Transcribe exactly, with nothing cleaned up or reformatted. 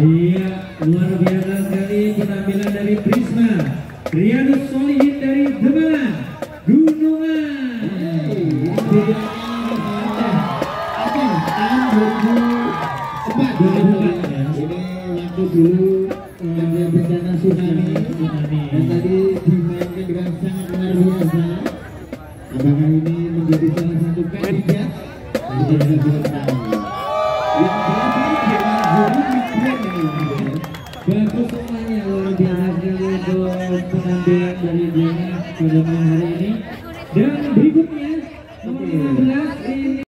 Iya, luar biasa sekali penampilan dari Prisma Riyadus Solihin dari Demak Gunungan. Waktu dulu yang bencana tsunami dan tadi dimainkan dengan sangat luar biasa. Apakah ini menjadi salah satu kandidat untuk menjadi yang jelas ini dengan juri Big Brand ini.